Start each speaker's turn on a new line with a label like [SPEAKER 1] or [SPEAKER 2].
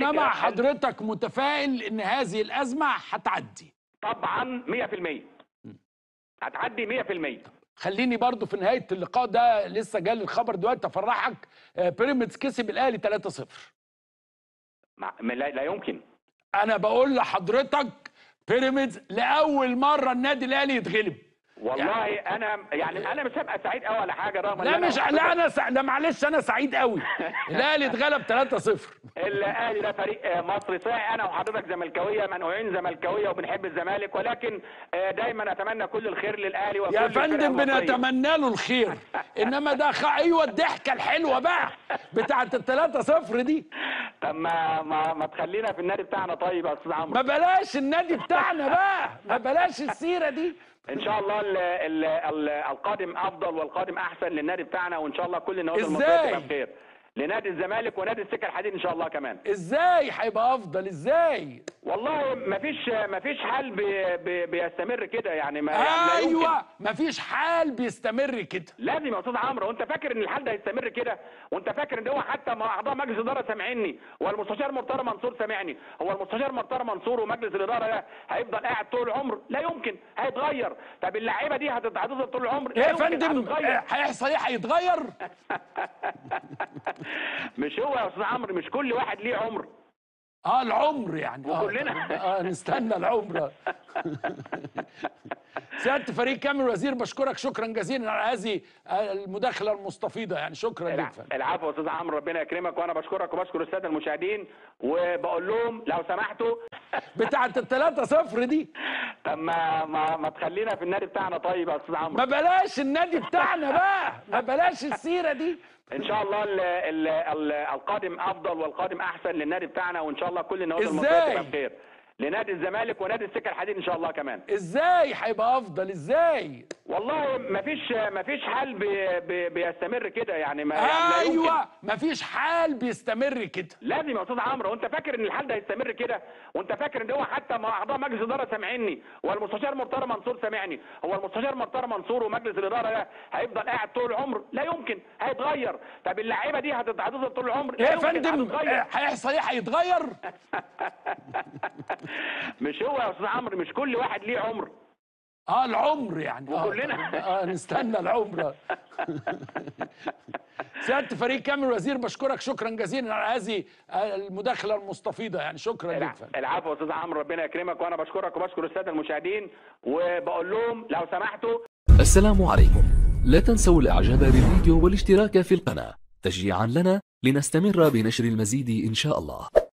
[SPEAKER 1] انما حضرتك متفائل ان هذه الازمه هتعدي؟
[SPEAKER 2] طبعا 100%. هتعدي 100%.
[SPEAKER 1] خليني برضو في نهايه اللقاء ده، لسه جالي الخبر دلوقتي افرحك، بيراميدز كسب الاهلي 3-0.
[SPEAKER 2] لا يمكن.
[SPEAKER 1] انا بقول لحضرتك بيراميدز لاول مره النادي الاهلي يتغلب.
[SPEAKER 2] والله يعني انا مش هبقى سعيد قوي ولا حاجه رغم
[SPEAKER 1] لا مش لا معلش انا سعيد قوي. الاهلي اتغلب 3-0.
[SPEAKER 2] الاهلي ده فريق مصري صحيح، انا وحضرتك زملكاويه منقوعين زملكاويه وبنحب الزمالك، ولكن دايما اتمنى كل الخير للاهلي وكل
[SPEAKER 1] يا فندم بنتمنى له الخير، انما ده ايوه الضحكه الحلوه بقى بتاعت ال3-0 دي.
[SPEAKER 2] طب ما تخلينا في النادي بتاعنا طيب يا استاذ عمرو.
[SPEAKER 1] ما بلاش النادي بتاعنا بقى، ما بلاش السيره دي.
[SPEAKER 2] ان شاء الله القادم افضل والقادم احسن للنادي بتاعنا، وان شاء الله كل النوادي المصريه تبقى بخير. لنادي الزمالك ونادي السكه الحديد ان شاء الله كمان.
[SPEAKER 1] ازاي هيبقى افضل؟ ازاي؟
[SPEAKER 2] والله مفيش حال بيستمر كده يعني
[SPEAKER 1] ايوه مفيش حال بيستمر كده.
[SPEAKER 2] لازم يا استاذ عمرو، وانت فاكر ان الحال ده هيستمر كده؟ وانت فاكر ان هو حتى اعضاء مجلس الاداره سامعيني والمستشار مرتضى منصور سامعني؟ هو المستشار مرتضى منصور ومجلس الاداره ده هيفضل قاعد طول العمر؟ لا يمكن، هيتغير. طب اللعيبه دي هتفضل طول العمر؟
[SPEAKER 1] يا فندم هيحصل ايه؟ هيتغير؟
[SPEAKER 2] مش هو يا استاذ عمرو، مش كل واحد ليه عمر.
[SPEAKER 1] العمر يعني
[SPEAKER 2] وكلنا
[SPEAKER 1] نستنى العمر. سيادة فريق كامل وزير، بشكرك شكرا جزيلا على هذه المداخلة المستفيضة، يعني شكرا لك.
[SPEAKER 2] العفو يا استاذ عمرو، ربنا يكرمك، وانا بشكرك وبشكر الساده المشاهدين، وبقول لهم لو سمحتوا
[SPEAKER 1] بتاعت ال3-0 دي.
[SPEAKER 2] طب ما تخلينا في النادي بتاعنا طيب يا استاذ عمرو.
[SPEAKER 1] ما بلاش النادي بتاعنا بقى، ما بلاش السيره دي.
[SPEAKER 2] ان شاء الله القادم افضل والقادم احسن للنادي بتاعنا، وان شاء الله كل النوادي المصريه تبقى بخير. لنادي الزمالك ونادي السكه الحديد ان شاء الله كمان.
[SPEAKER 1] ازاي هيبقى افضل؟ ازاي؟
[SPEAKER 2] والله مفيش حال بيستمر كده يعني
[SPEAKER 1] ايوه مفيش حال بيستمر كده.
[SPEAKER 2] لازم يا استاذ عمرو، وانت فاكر ان الحال ده هيستمر كده؟ وانت فاكر ان هو حتى اعضاء مجلس الاداره سامعيني والمستشار مرتضى منصور سامعني؟ هو المستشار مرتضى منصور ومجلس الاداره ده هيفضل قاعد طول العمر؟ لا يمكن، هيتغير. طب اللعيبه دي هتفضل طول العمر؟
[SPEAKER 1] يا فندم هيحصل ايه؟ هيتغير؟
[SPEAKER 2] مش هو يا استاذ عمرو، مش كل واحد ليه عمر.
[SPEAKER 1] العمر يعني
[SPEAKER 2] وكلنا
[SPEAKER 1] نستنى العمر. سيادة فريق كامل وزير، بشكرك شكرا جزيلا على هذه المداخلة المستفيضة، يعني شكرا لك.
[SPEAKER 2] العفو يا استاذ عمرو، ربنا يكرمك، وانا بشكرك وبشكر الساده المشاهدين، وبقول لهم لو سمحتوا.
[SPEAKER 3] السلام عليكم، لا تنسوا الاعجاب بالفيديو والاشتراك في القناة تشجيعا لنا لنستمر بنشر المزيد ان شاء الله.